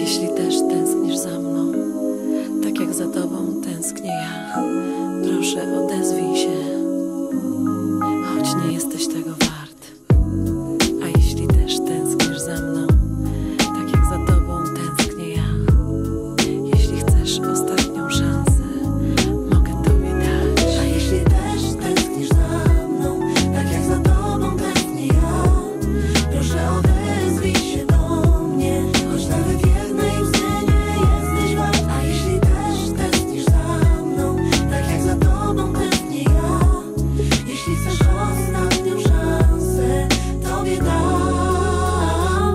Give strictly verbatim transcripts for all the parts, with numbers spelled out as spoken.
Jeśli też tęsknisz za mną, tak jak za tobą tęsknię ja, proszę odezwij się, choć nie jesteś tego wart. A jeśli też tęsknisz za mną, tak jak za tobą tęsknię ja, jeśli chcesz ostatnią szansę, mogę tobie dać. A jeśli też tęsknisz za mną, tak jak za tobą tęsknię ja, proszę odezwij się do mnie, choć nawet jednej łzy nie jesteś wart. A jeśli też tęsknisz za mną, tak jak za tobą tęsknię ja, jeśli chcesz ostatnią szansę, tobie dam.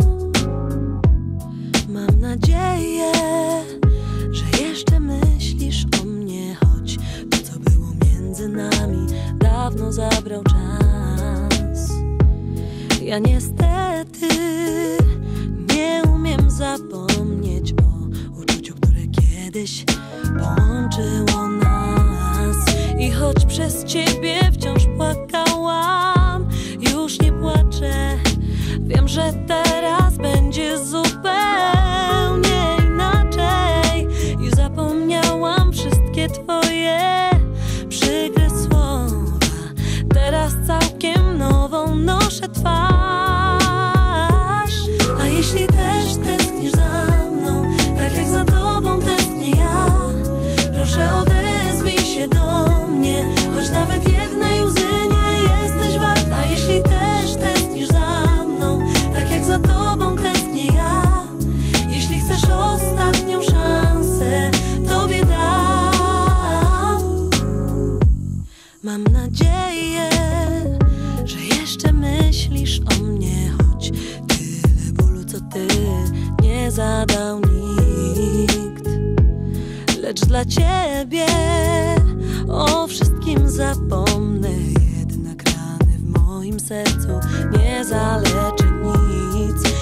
Mam nadzieję, że jeszcze myślisz o mnie, choć to, co było między nami, dawno zabrał czas. Ja niestety nie umiem zapomnieć o uczuciu, które kiedyś połączyło nas. I choć przez ciebie wciąż płakałam, już nie płaczę. Wiem, że teraz będzie zupełnie inaczej. Już zapomniałam wszystkie twoje przykre słowa. Teraz całkiem nową noszę twarz. A jeśli też tęsknisz za mną, tak jak za tobą tęsknię ja, proszę odezwij się do mnie, choć nawet jednej łzy nie jesteś wart. A jeśli też tęsknisz za mną, tak jak za tobą tęsknię ja, jeśli chcesz ostatnią szansę, tobie dam. Mam nadzieję, że jeszcze myślisz o mnie, choć tyle bólu, co ty, nie zadał nikt. Lecz dla ciebie o wszystkim zapomnę, jednak rany w moim sercu nie zaleczy nic.